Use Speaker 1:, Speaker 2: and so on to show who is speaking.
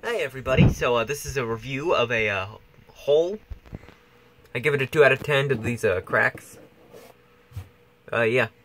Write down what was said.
Speaker 1: Hey everybody, so this is a review of a hole. I give it a 2 out of 10 to these cracks. Yeah.